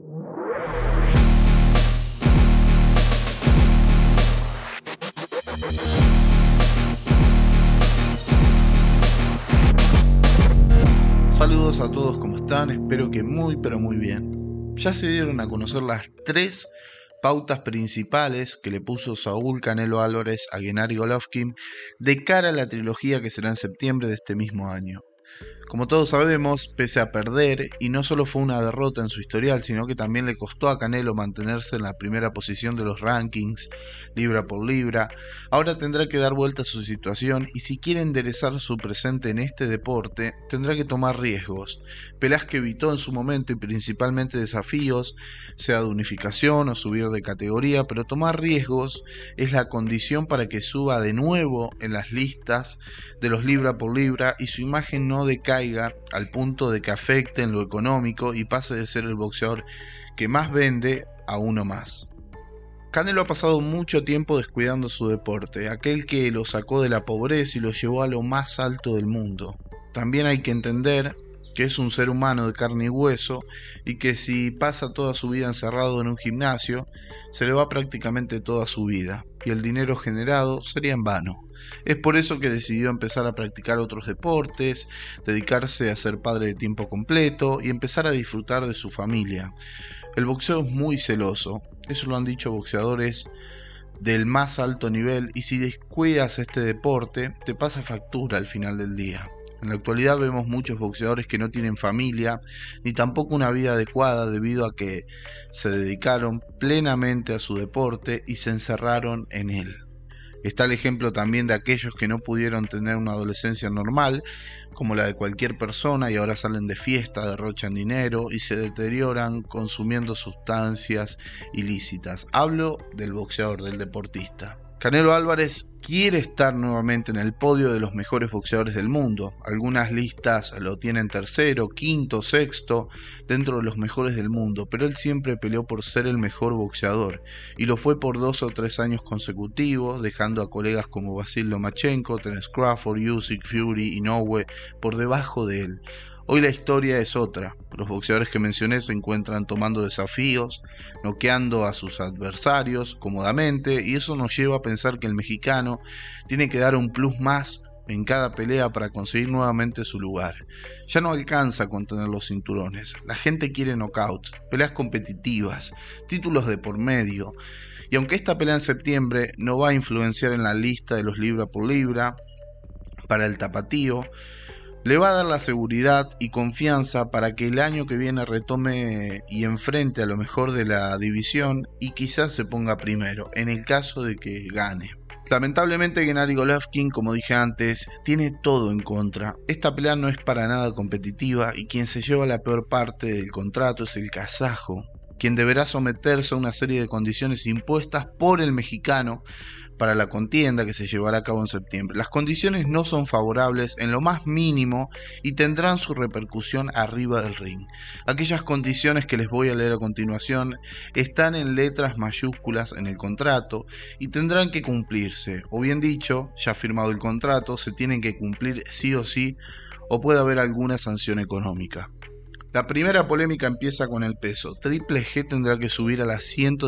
Saludos a todos, ¿cómo están? Espero que muy pero muy bien. Ya se dieron a conocer las 3 pautas principales que le puso Saúl Canelo Álvarez a Gennady Golovkin de cara a la trilogía que será en septiembre de este mismo año. Como todos sabemos, pese a perder, y no solo fue una derrota en su historial, sino que también le costó a Canelo mantenerse en la primera posición de los rankings, libra por libra, ahora tendrá que dar vuelta a su situación y si quiere enderezar su presente en este deporte, tendrá que tomar riesgos, peleas que evitó en su momento y principalmente desafíos, sea de unificación o subir de categoría, pero tomar riesgos es la condición para que suba de nuevo en las listas de los libra por libra y su imagen no decaiga al punto de que afecte en lo económico y pase de ser el boxeador que más vende a uno más. Canelo ha pasado mucho tiempo descuidando su deporte, aquel que lo sacó de la pobreza y lo llevó a lo más alto del mundo. También hay que entender que es un ser humano de carne y hueso y que si pasa toda su vida encerrado en un gimnasio, se le va prácticamente toda su vida y el dinero generado sería en vano. Es por eso que decidió empezar a practicar otros deportes, dedicarse a ser padre de tiempo completo y empezar a disfrutar de su familia. El boxeo es muy celoso, eso lo han dicho boxeadores del más alto nivel y si descuidas este deporte te pasa factura al final del día. En la actualidad vemos muchos boxeadores que no tienen familia ni tampoco una vida adecuada debido a que se dedicaron plenamente a su deporte y se encerraron en él. Está el ejemplo también de aquellos que no pudieron tener una adolescencia normal, como la de cualquier persona, y ahora salen de fiesta, derrochan dinero y se deterioran consumiendo sustancias ilícitas. Hablo del boxeador, del deportista. Canelo Álvarez quiere estar nuevamente en el podio de los mejores boxeadores del mundo. Algunas listas lo tienen tercero, quinto, sexto, dentro de los mejores del mundo, pero él siempre peleó por ser el mejor boxeador, y lo fue por 2 o 3 años consecutivos, dejando a colegas como Vasil Lomachenko, Terence Crawford, Usyk, Fury, Inoue por debajo de él. Hoy la historia es otra. Los boxeadores que mencioné se encuentran tomando desafíos, noqueando a sus adversarios cómodamente, y eso nos lleva a pensar que el mexicano tiene que dar un plus más en cada pelea para conseguir nuevamente su lugar. Ya no alcanza con tener los cinturones. La gente quiere knockouts, peleas competitivas, títulos de por medio. Y aunque esta pelea en septiembre no va a influenciar en la lista de los libra por libra para el tapatío, le va a dar la seguridad y confianza para que el año que viene retome y enfrente a lo mejor de la división y quizás se ponga primero, en el caso de que gane. Lamentablemente Gennady Golovkin, como dije antes, tiene todo en contra. Esta pelea no es para nada competitiva y quien se lleva la peor parte del contrato es el kazajo, quien deberá someterse a una serie de condiciones impuestas por el mexicano para la contienda que se llevará a cabo en septiembre. Las condiciones no son favorables en lo más mínimo y tendrán su repercusión arriba del ring. Aquellas condiciones que les voy a leer a continuación están en letras mayúsculas en el contrato y tendrán que cumplirse, o bien dicho, ya firmado el contrato, se tienen que cumplir sí o sí, o puede haber alguna sanción económica. La primera polémica empieza con el peso. Triple G tendrá que subir a las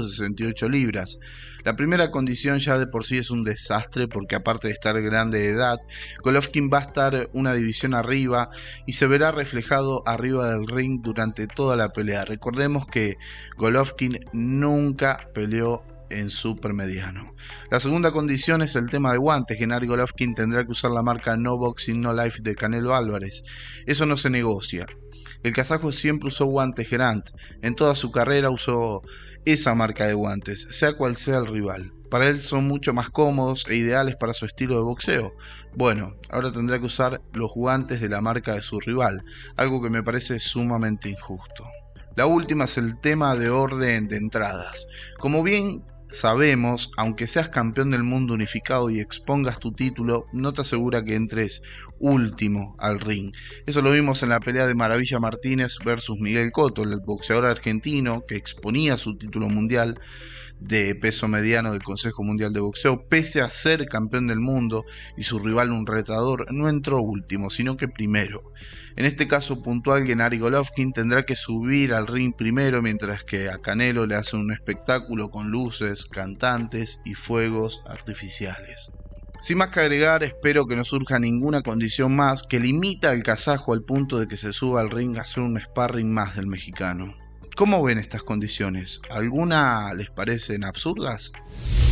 168 libras. La primera condición ya de por sí es un desastre porque aparte de estar grande de edad, Golovkin va a estar una división arriba y se verá reflejado arriba del ring durante toda la pelea. Recordemos que Golovkin nunca peleó en supermediano. La segunda condición es el tema de guantes. Gennady Golovkin tendrá que usar la marca No Boxing No Life de Canelo Álvarez. Eso no se negocia. El kazajo siempre usó guantes Gerant. En toda su carrera usó esa marca de guantes, sea cual sea el rival. Para él son mucho más cómodos e ideales para su estilo de boxeo. Bueno, ahora tendrá que usar los guantes de la marca de su rival, algo que me parece sumamente injusto. La última es el tema de orden de entradas. Como bien sabemos, aunque seas campeón del mundo unificado y expongas tu título, no te asegura que entres último al ring. Eso lo vimos en la pelea de Maravilla Martínez versus Miguel Cotto, el boxeador argentino que exponía su título mundial. de peso mediano del Consejo Mundial de Boxeo, pese a ser campeón del mundo y su rival un retador, no entró último, sino que primero. En este caso puntual, Gennady Golovkin tendrá que subir al ring primero, mientras que a Canelo le hacen un espectáculo con luces, cantantes y fuegos artificiales. Sin más que agregar, espero que no surja ninguna condición más que limita al kazajo al punto de que se suba al ring a hacer un sparring más del mexicano. ¿Cómo ven estas condiciones? ¿Alguna les parecen absurdas?